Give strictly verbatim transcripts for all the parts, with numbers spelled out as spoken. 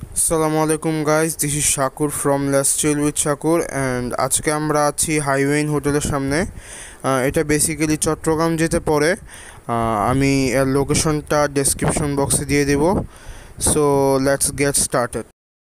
Assalamualaikum guys, this is Shakur from Let's Chill with Shakur and আজকে আমরা আছি highway হোটেলের সামনে। এটা বেসিক্যালি চট্টগ্রাম যেতে পড়ে। আমি এর লোকেশনটা ডেসক্রিপশন বক্সে দিয়ে দেব। So let's get started.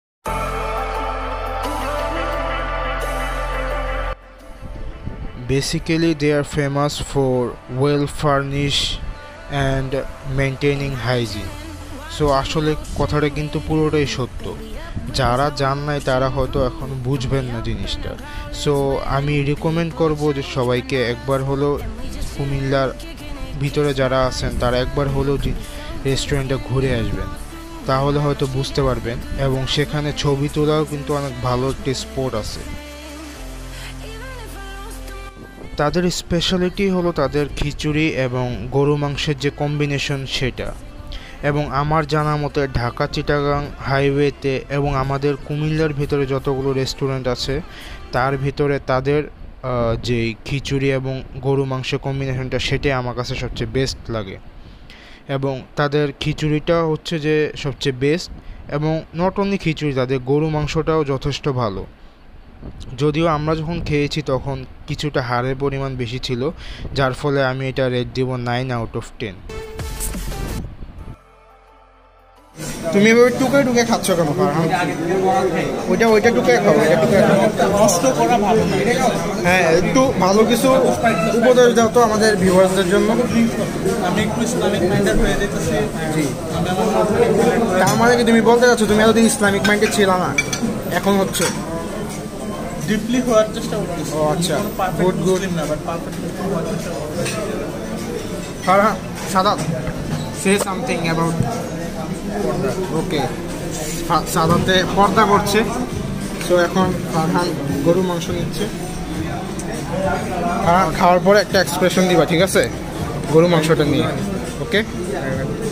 Basically they are famous for well furnished and maintaining hygiene. So আসলে কথাটা কিন্তু পুরোটাই সত্য। যারা জান নাই তারা হয়তো এখন বুঝবেন না জিনিসটা। সো আমি রিকমেন্ড করব যে সবাইকে একবার হলো কুমিল্লার ভিতরে যারা আছেন তারা একবার হলেও রেস্টুরেন্টে ঘুরে আসবেন, তাহলে হয়তো বুঝতে পারবেন। এবং সেখানে ছবি তোলাও কিন্তু অনেক ভালো একটি স্পট আছে। তাদের স্পেশালিটি হলো তাদের খিচুড়ি এবং গরু মাংসের যে কম্বিনেশন সেটা। এবং আমার জানা মতে ঢাকা চিটাগাং হাইওয়েতে এবং আমাদের কুমিল্লার ভিতরে যতগুলো রেস্টুরেন্ট আছে তার ভিতরে তাদের যে খিচুড়ি এবং গরু মাংস কম্বিনেশনটা সেটাই আমার কাছে সবচেয়ে বেস্ট লাগে। এবং তাদের খিচুড়িটা হচ্ছে যে সবচেয়ে বেস্ট, এবং নট অনলি খিচুড়ি, তাদের গরু মাংসটাও যথেষ্ট ভালো। যদিও আমরা যখন খেয়েছি তখন কিছুটা হাড়ের পরিমাণ বেশি ছিল, যার ফলে আমি এটা রেট দিব নাইন আউট অফ টেন। তুমি এভাবে টুকে টুকে খাচ্ছ কেন? ওইটা ওইটা টুকে খাও, ওইটা টুকে নষ্ট করা ভালো না। হ্যাঁ, একটু ভালো কিছু উপদেশ দাও তো আমাদের ভিউয়ার্সদের জন্য। আমি একটু ইসলামিক মাইন্ডেড হয়ে যেতেছি। জি, তার মানে কি তুমি বলতে চাচ্ছ তুমি এতদিন ইসলামিক মাইন্ডেড ছিল না, এখন হচ্ছে ডিপলি হওয়ার চেষ্টা করতেছি। ও আচ্ছা, গুড গুড। না বাট পারফেক্ট হওয়ার চেষ্টা করতেছি। Farhan, Sadat, say something about পর্দা। ওকে, সাদাতে পর্দা করছে। সো এখন ফারহান গরু মাংস নিচ্ছে। ফারহান খাওয়ার পরে একটা এক্সপ্রেশন দিবা, ঠিক আছে, গরু মাংসটা নিয়ে। ওকে।